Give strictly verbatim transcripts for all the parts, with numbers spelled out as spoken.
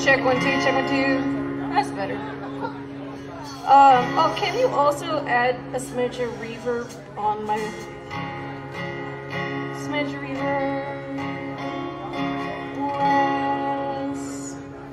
check one, two, check one, two. That's better. Um, oh, can you also add a smidge of reverb on my smidge of reverb? Was...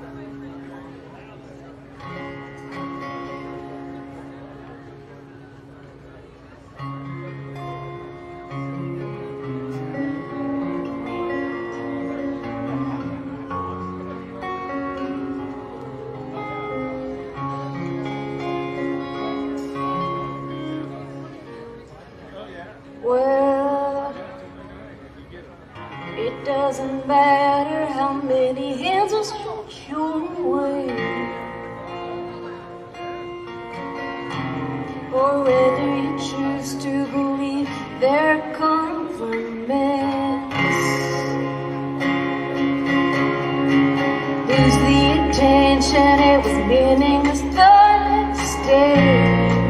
Well, it doesn't matter how many hands are stretched your way, or whether you choose to believe their compliments. Lose the attention, it was meaningless the next day.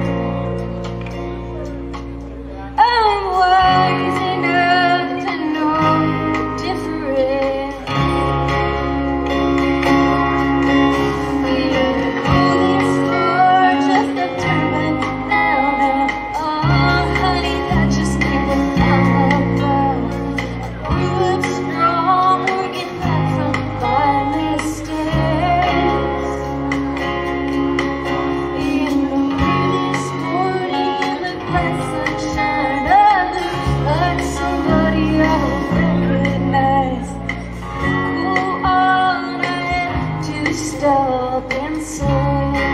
Stop and say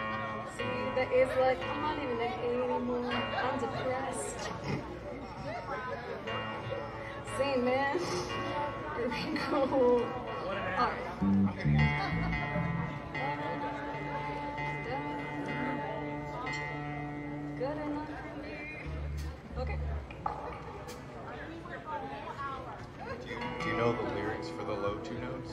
It's like, I'm not even an A anymore. I'm depressed. Same, man. Here we go. Alright. Good enough for me. Okay. Do you know the lyrics for the low two notes?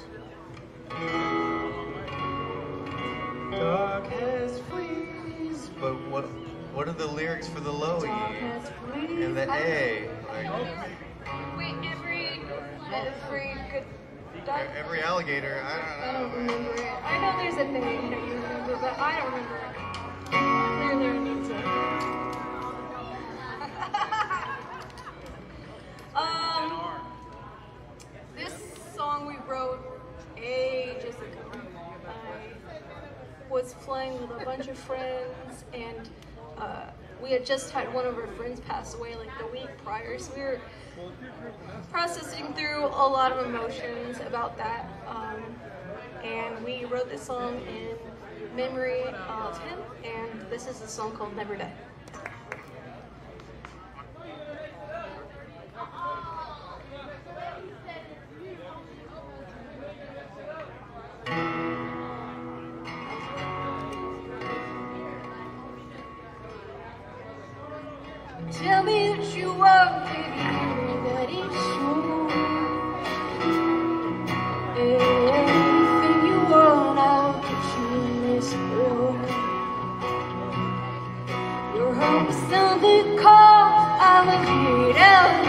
Dark as fleas. But what what are the lyrics for the low E? And the A? Like, wait, every every good duck. Every alligator, I don't know. I don't remember it. I know there's a thing that you remember, but I don't remember it. Clearly I need to. um, this song we wrote ages ago. I was playing with a bunch of friends, and uh, we had just had one of our friends pass away like the week prior, so we were processing through a lot of emotions about that, um, and we wrote this song in memory of him, and this is a song called Never Die. Tell me what you want, baby, that is true. Anything you want, I'll get you in this room. Your heart was sounding call, I will hear it out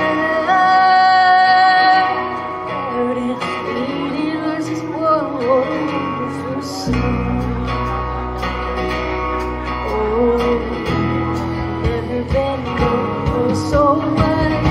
loud. And leading us is one wonderful song. Oh, never been known so much.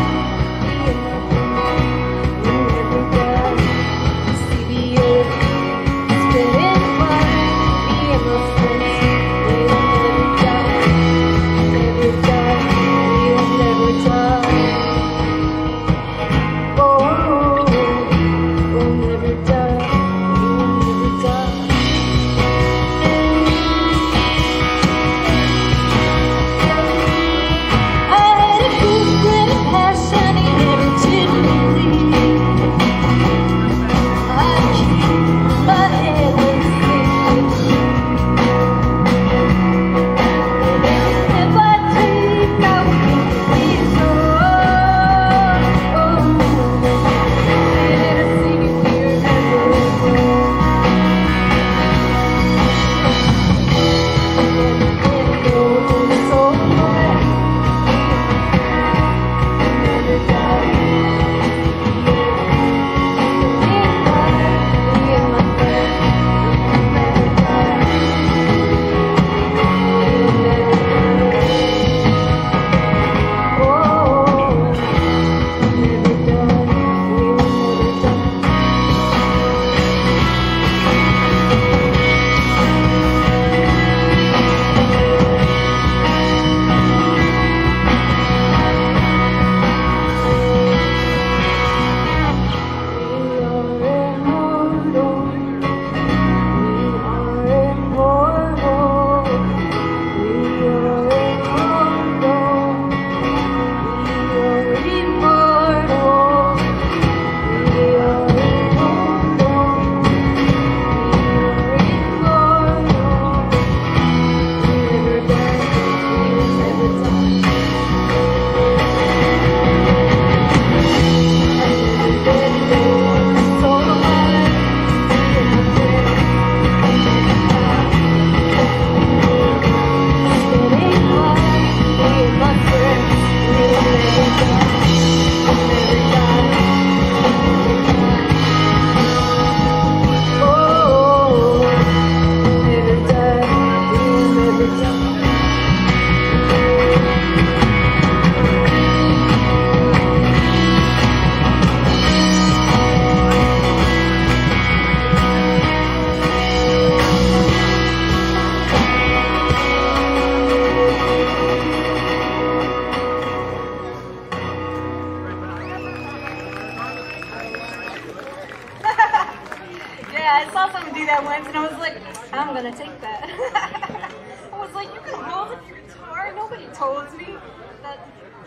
I saw someone do that once, and I was like, I'm gonna take that. I was like, you can hold your guitar. Nobody told me that,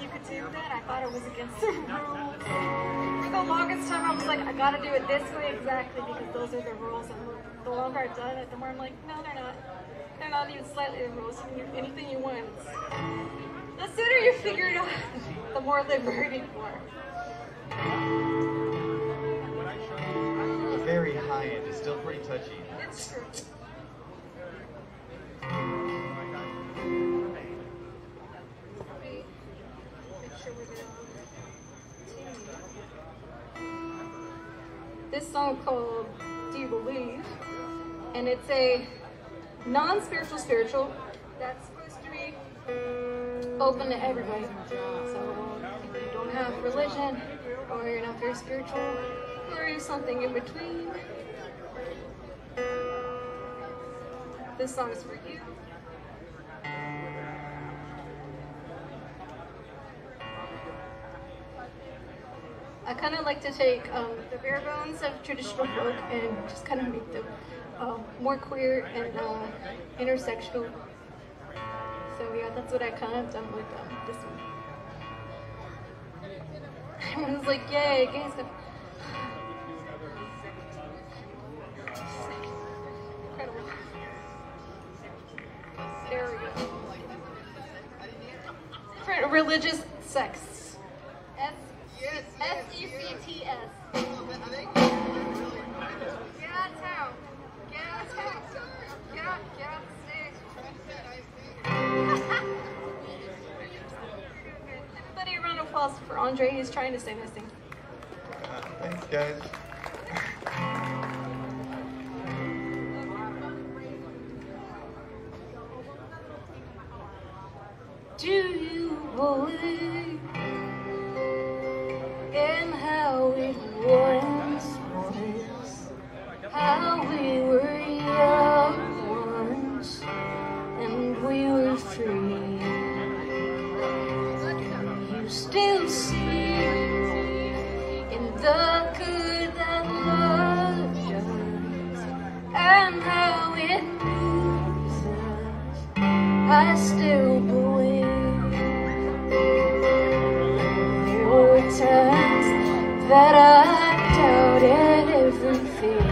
you could do that. I thought it was against the rules. For the longest time, I was like, I gotta do it this way exactly because those are the rules. And the longer I've done it, the more I'm like, no, they're not. They're not even slightly the rules. You can do anything you want. The sooner you figure it out, the more liberating you are. Very high end. It's still pretty touchy. It's true. This song called Do You Believe? And it's a non-spiritual spiritual that's supposed to be open to everybody. So if you don't have religion, or you're not very spiritual, or you're something in between, this song is for you. I kind of like to take um, the bare bones of traditional folk and just kind of make them uh, more queer and uh, intersectional. So yeah, that's what I kind of done with um, this one. Everyone's like, yay, gay stuff. Incredible. There we go. For religious sex. S S E C T S. Get out of town. Get out of town. Get out, get out the stage. Everybody a round of applause for Andre. He's trying to say this thing. Uh, thanks, guys. Do you believe in how it once was? How we were young once and we were free. You still see in the good that love does and how it moves us. I still believe. Times that I doubted everything.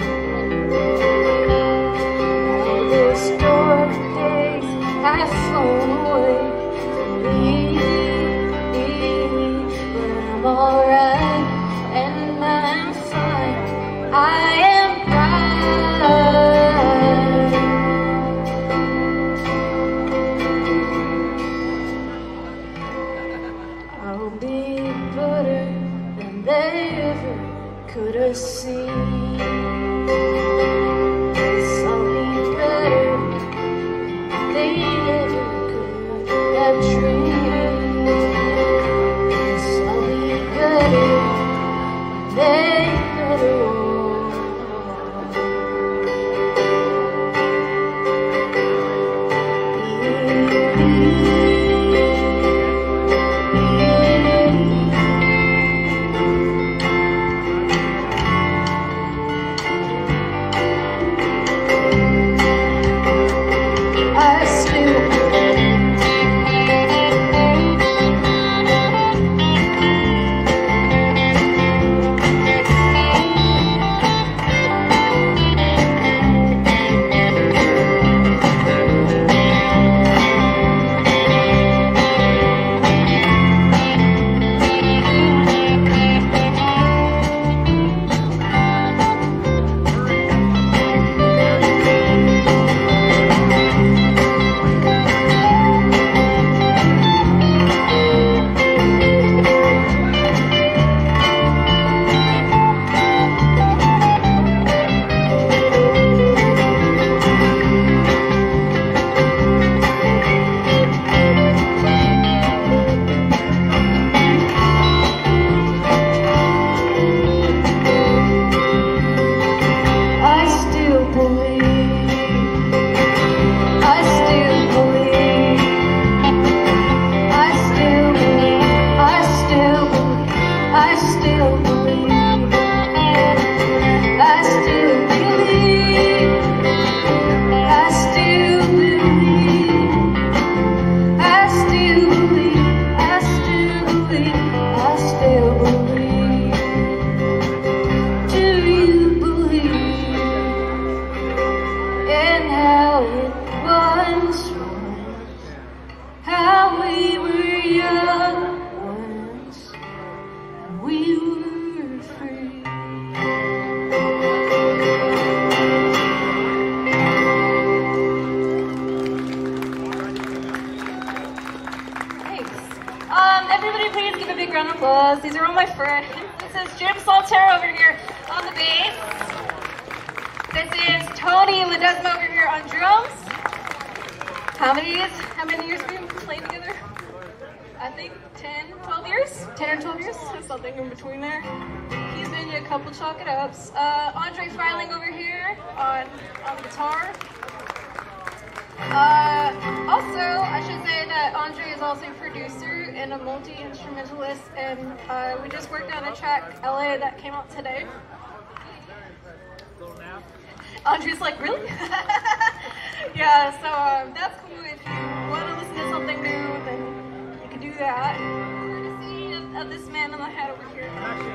All those dark days have flown away from me, but I'm alright and I'm fine. I am bright. I'll be better than they ever could have seen. Yes, I'll be better than they ever could have dreamed. Yes, I'll be better than they ever would. I still Somebody please give a big round of applause. These are all my friends. This is Jim Saltero over here on the bass. This is Tony Ledesma over here on drums. How many years, how many years have we been playing together? I think ten, twelve years? ten or twelve years? Something in between there. He's been you a couple chalk it ups. Uh, Andre Freiling over here on, on guitar. Uh, also, I should say that Andre is also a producer and a multi-instrumentalist, and uh, we just worked on a track, L A, that came out today. Andre's like, really? Yeah, so um, that's cool. If you want to listen to something new, then you can do that. Courtesy of, of this man in the hat over here.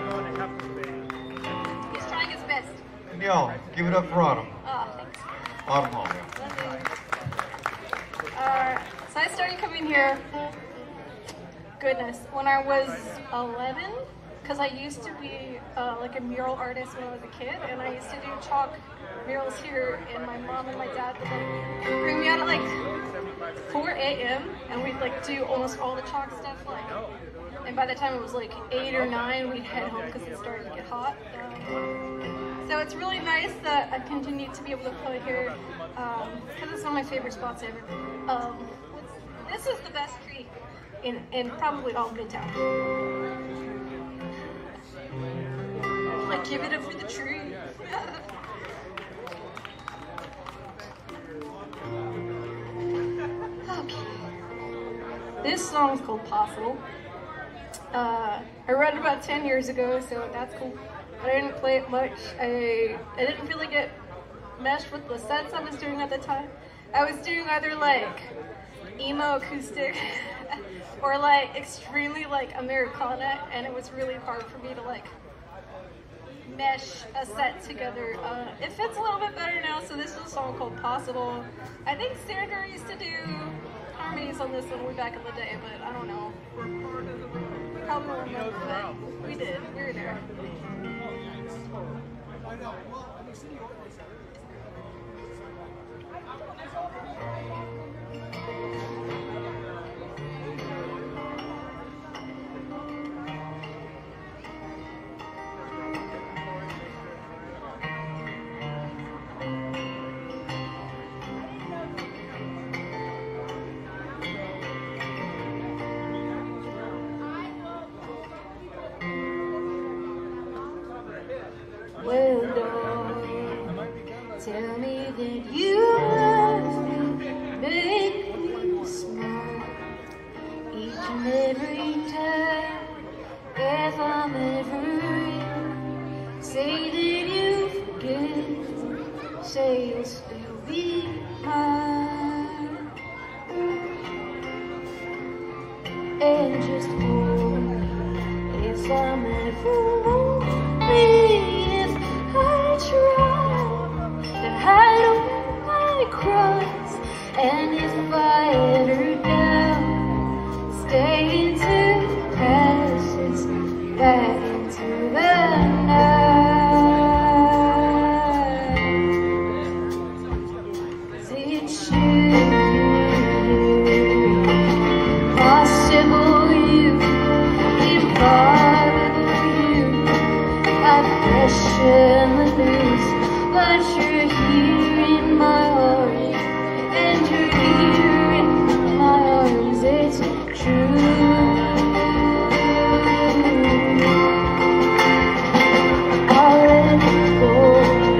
He's trying his best. And y'all, give it up for Autumn. Ah, oh, thanks. Autumn Hall. Uh, so I started coming here, goodness, when I was eleven, because I used to be uh, like a mural artist when I was a kid, and I used to do chalk murals here, and my mom and my dad would like bring me out at like four A M and we'd like do almost all the chalk stuff, like, and by the time it was like eight or nine, we'd head home because it started to get hot. Um, so it's really nice that I continue to be able to play here, because um, it's one of my favorite spots ever. Um, this is the best tree in, in probably all Midtown. Like, give it up for the tree. Okay. This song is called Possible. Uh, I wrote it about ten years ago, so that's cool. But I didn't play it much. I, I didn't really get meshed with the sets I was doing at the time. I was doing either like emo acoustic or like extremely like Americana, and it was really hard for me to like mesh a set together. Uh, it fits a little bit better now, so this is a song called Possible. I think Sandra used to do harmonies on this one way back in the day, but I don't know. We probably don't remember that. We did. We were there. Well, darling, tell me that you love me, make me smile each and every time. If I'm ever in, say that you forget, say you'll still be mine, and just hold me if I'm ever lonely. Hide away my cries, and if I ever down, stay into passes back into the night. Is it should be possible you, impossible you, I've passion the loose. But you're here in my arms, and you're here in my arms, it's true. I'll let it go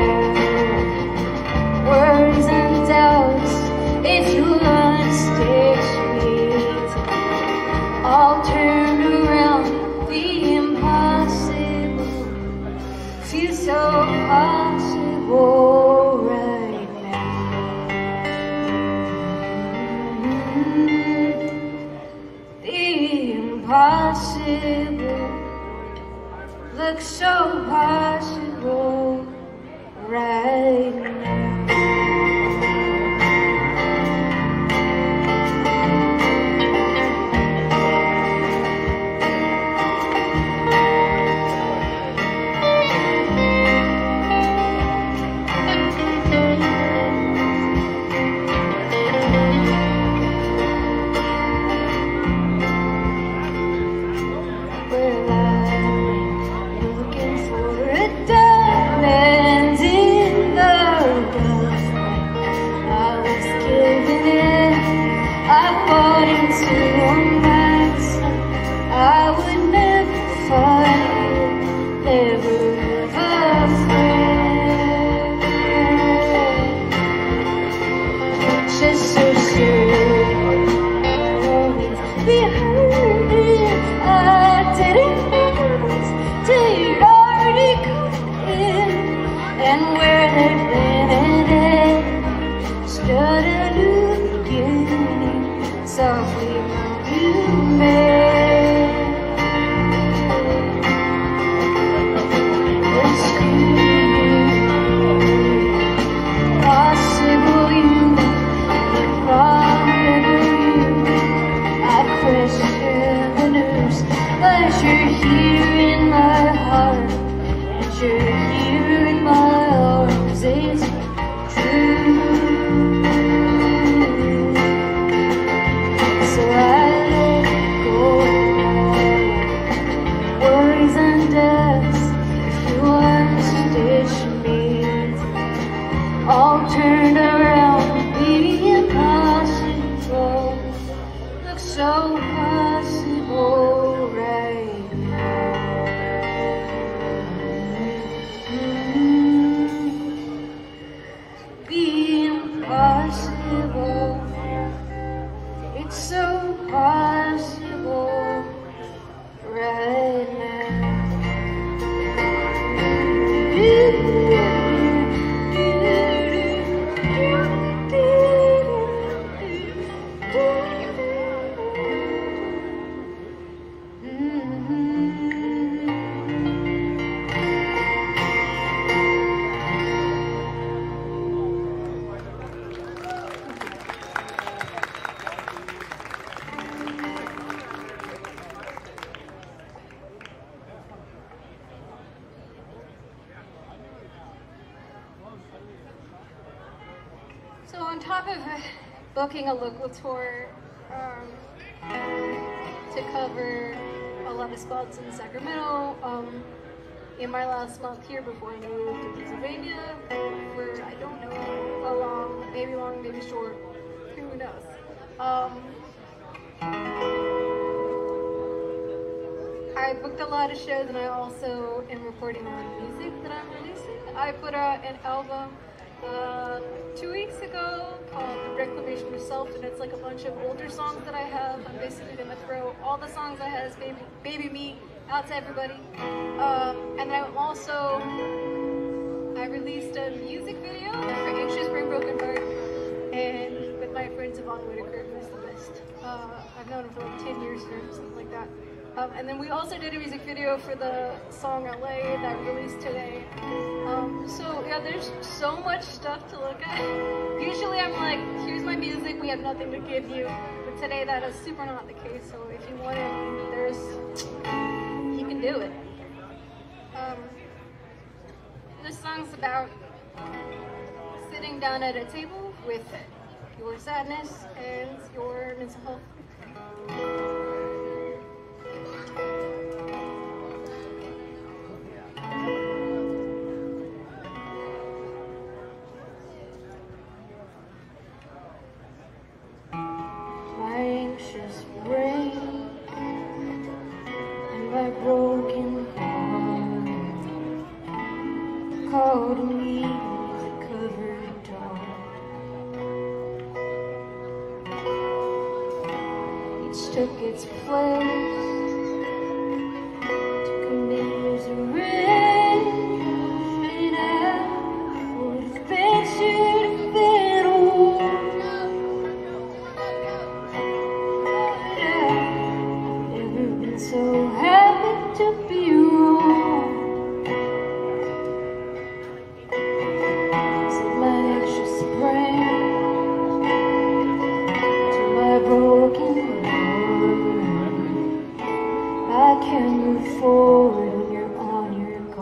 now, worries and doubts, if you'll stay straight, I'll turn around, the impossible feels so possible. Oh, right now, the impossible looks so possible right now. to romance. I would never find, never have a friend. Just so sure, always behind me. I didn't notice till you'd already come in, and where they've been and then stood a new beginning, softly moving back. Possible you, forever you. I question the news, but you're here in my heart, and you're here in my arms. It's true. So I let go worries and doubts. If you unstitch me, all turned around, be impossible. Looks so possible right now. Mm-hmm. Be impossible. It's so possible right now. So on top of booking a local tour um, to cover a lot of spots in Sacramento, um, in my last month here before I moved to Pennsylvania, for I don't know how long, maybe long, maybe short, who knows. Um, I booked a lot of shows, and I also am recording my music that I'm releasing. I put out an album Uh, two weeks ago called Reclamation of Self, and it's like a bunch of older songs that I have. I'm basically gonna throw all the songs I have as baby, baby me out to everybody. Um, and then I'm also, I released a music video for Anxious Brain Broken Heart, and with my friend Yvonne Whitaker, who's the best. Uh, I've known him for like ten years or something like that. Um, and then we also did a music video for the song L A that released today. Um, so yeah, there's so much stuff to look at. Usually I'm like, here's my music, we have nothing to give you. But today that is super not the case, so if you want it, there's, you can do it. Um, this song's about sitting down at a table with your sadness and your mental health. My anxious brain and my broken heart called me the covered dog. Each took its place, took a misery, and I would have been should have been old. So happy to be wrong. So my anxious brain to my broken heart, I can move forward when you're on your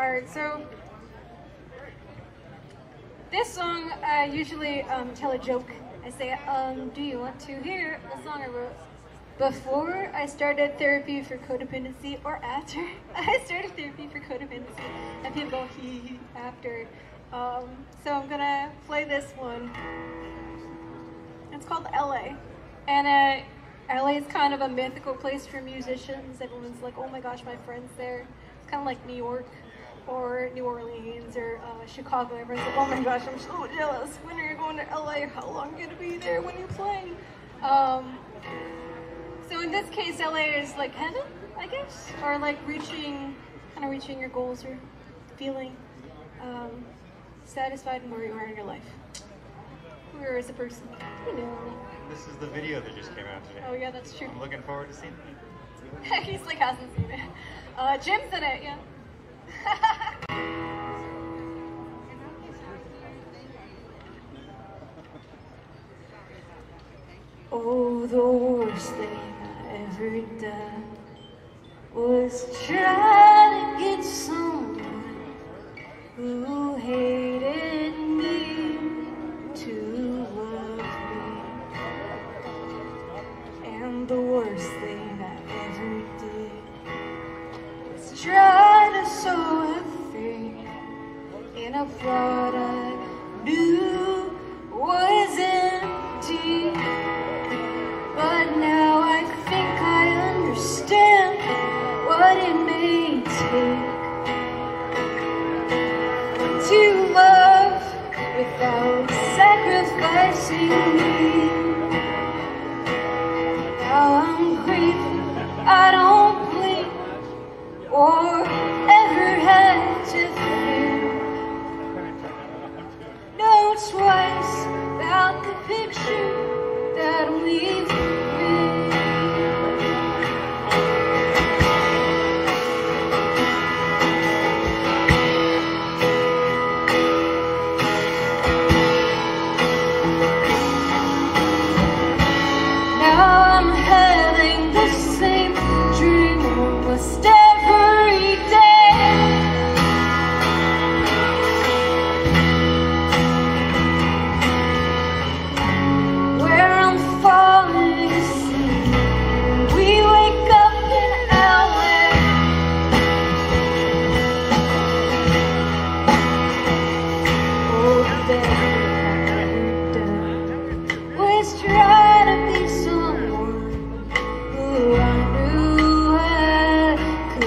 Alright, so this song I usually um, tell a joke. I say, um, do you want to hear a song I wrote before I started therapy for codependency or after I started therapy for codependency? And people go, hee hee, after. Um, so I'm gonna play this one. It's called L A. And uh, L A is kind of a mythical place for musicians. Everyone's like, oh my gosh, my friend's there. It's kind of like New York or New Orleans or uh, Chicago. Everyone's like, oh my gosh, I'm so jealous. When are you going to L A? How long are you going to be there when you're playing? Um, so in this case, L A is like heaven, I guess, or like reaching, kind of reaching your goals or feeling um, satisfied in where you are in your life. Who you are as a person, you know. This is the video that just came out today. Oh yeah, that's true. I'm looking forward to seeing it. He's like hasn't seen it. Uh, Jim's in it, yeah. Oh, the worst thing I ever done was try to get someone who hated me to love me. And the worst thing I ever did was try to sow a thing in a plot I knew was empty. But now I think I understand what it may take to love without sacrificing me. Now I'm grieving, I don't blink or ever had to fear. Know twice about the picture that we've made. Now I'm having the same dream almost every day, where I'm falling asleep and we wake up in L A. Oh, that I've done was try to be someone who I knew I could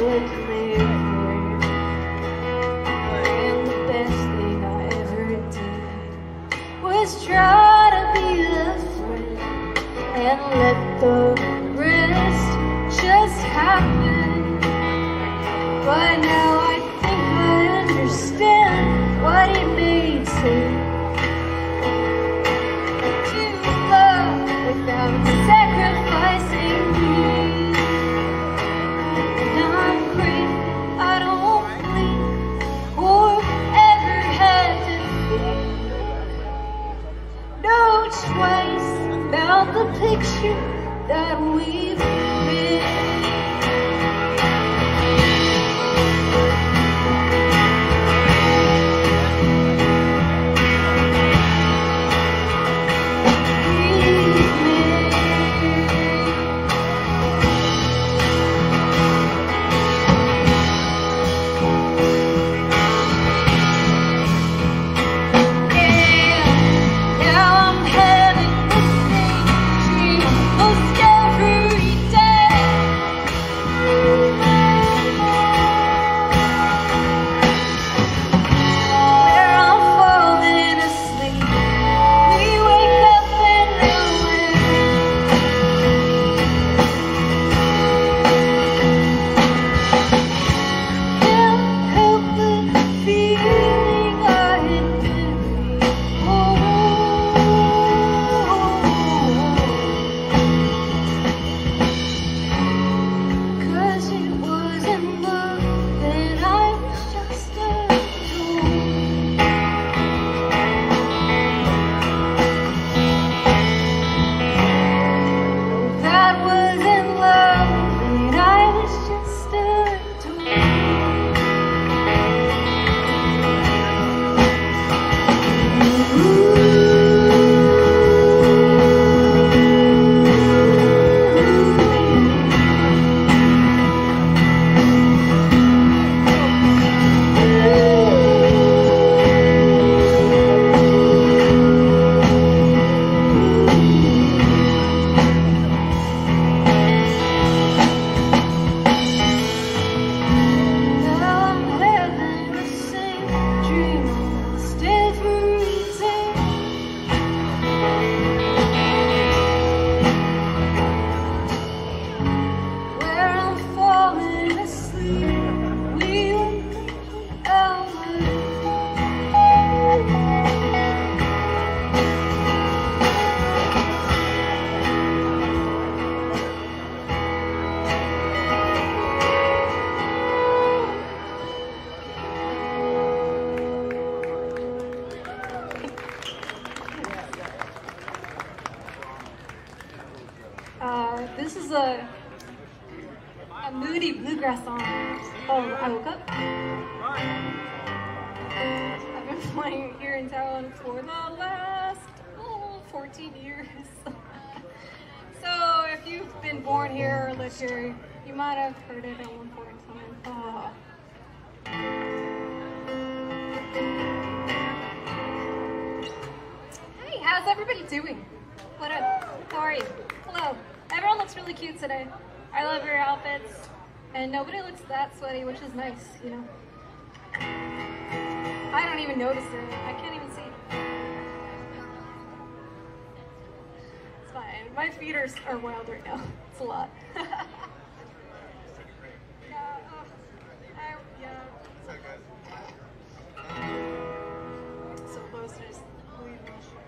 a moody bluegrass song. Oh, I woke up. I've been playing here in town for the last oh, fourteen years. So if you've been born here or lived here, you might have heard it at one point in time. Oh. Hey, how's everybody doing? What up? How are you? Hello. Everyone looks really cute today. I love your outfits. And nobody looks that sweaty, which is nice, you know. I don't even notice it. I can't even see. It's fine. My feet are, are wild right now. It's a lot. yeah, uh, I, yeah. So close to just leave my shoes.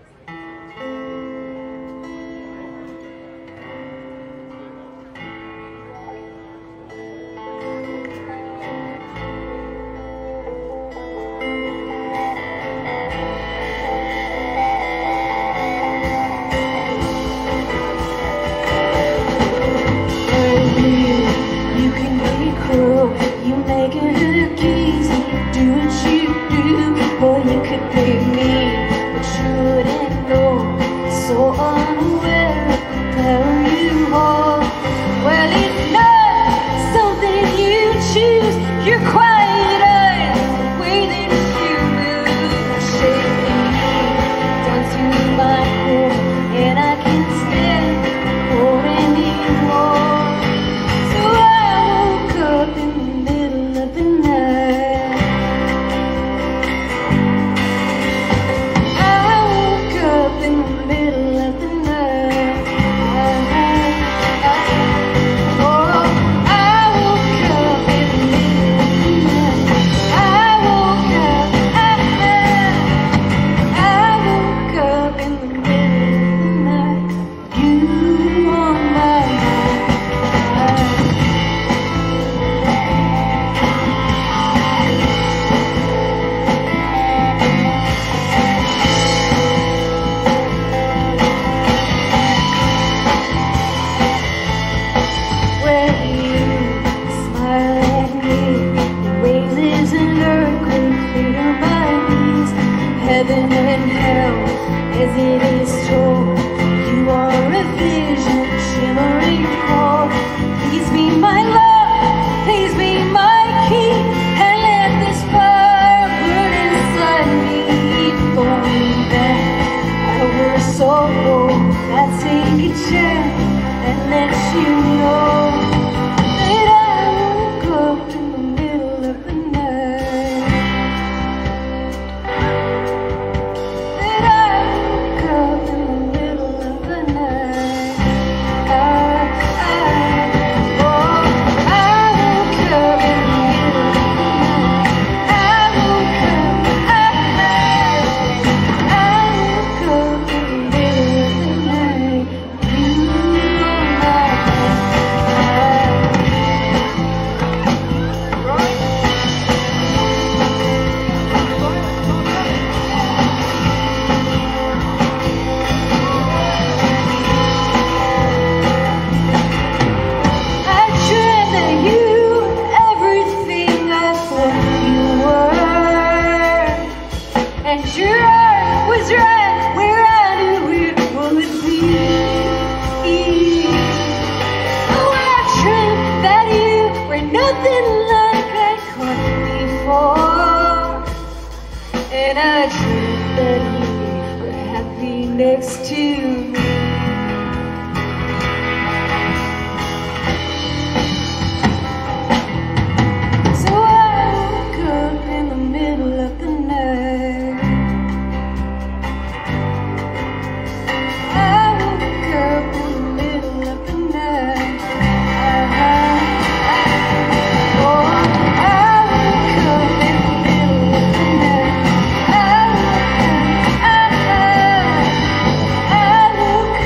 I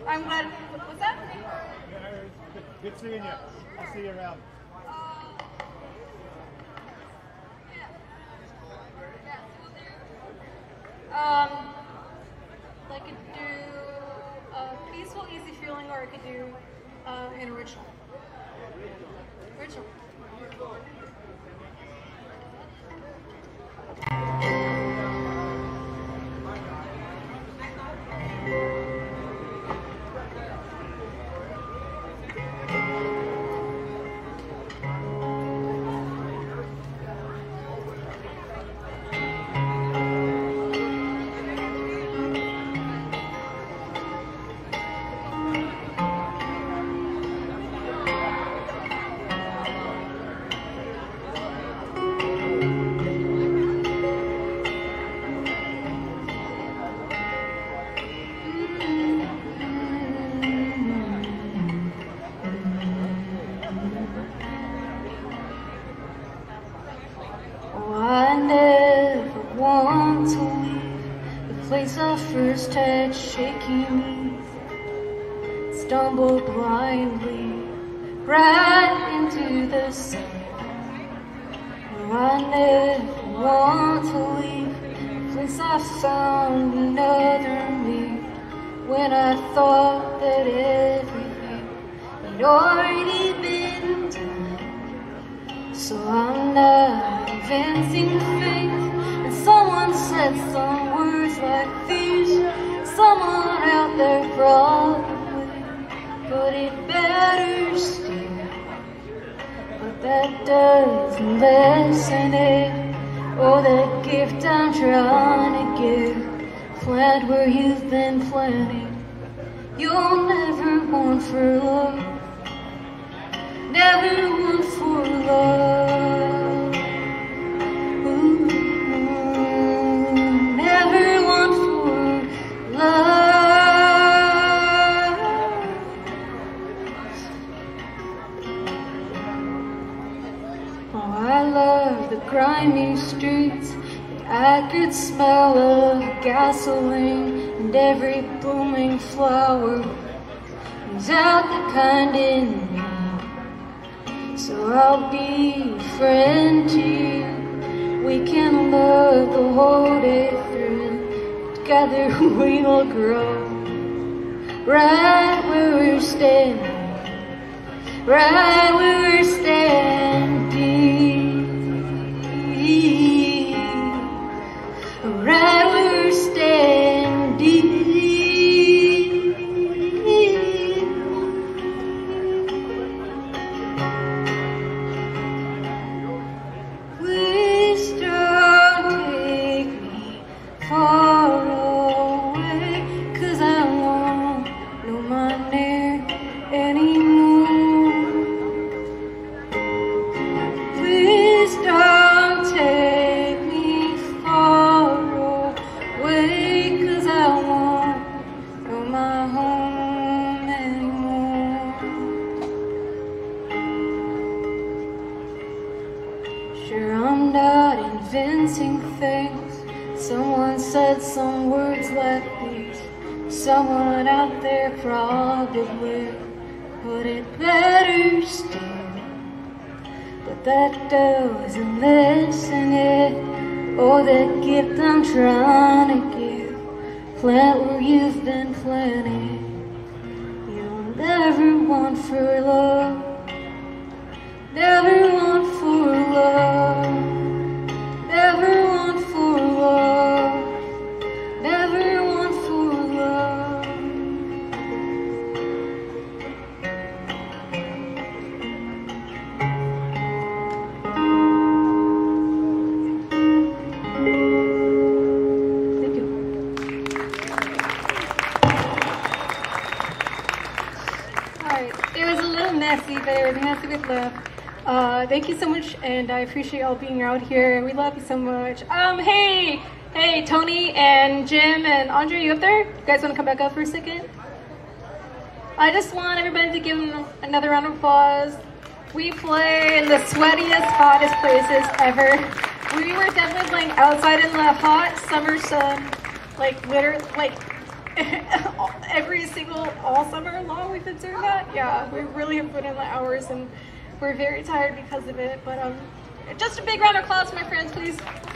I'm glad. What's that? Good seeing you. I'll see you around. Um, I could do a peaceful, easy feeling, or I could do uh, an original. Original. First had shaky knees, stumbled blindly right into the sun. I never want to leave the place I found another me, when I thought that everything had already been done. So I'm not inventing things. And someone said some words like these, someone out there probably put it better still. But that doesn't lessen it, or the gift I'm trying to give. Plant where you've been planting, you'll never want for love, never want for love. Ooh, never want for love. Oh, I love the grimy streets, the acrid smell of gasoline, and every blooming flower is out the kind in me. So I'll be a friend to you. We can love the whole day through. Together we will grow right where we're standing, right where we're standing, right where we're standing. Please don't take me far away, 'cause I won't know my name anymore. Please don't take me far away, 'cause I won't know my home anymore. Sure, I'm not inventing things. Someone said some words like these, someone out there probably put it better still. But that doesn't lessen it, or the gift I'm trying to give. Plant where you've been planting, you'll never want for love, never want for love, never want for love, never want for love. Thank you. Alright, it was a little messy, but everything has to be love. Uh, thank you so much, and I appreciate y'all being out here. We love you so much. Um, hey, hey, Tony and Jim and Andre, you up there? You guys want to come back up for a second? I just want everybody to give them another round of applause. We play in the sweatiest, hottest places ever. We were definitely playing outside in the hot summer sun, like literally, like every single, all summer long we've been doing that. Yeah, we really have put in the hours and we're very tired because of it. But um, just a big round of applause, my friends, please.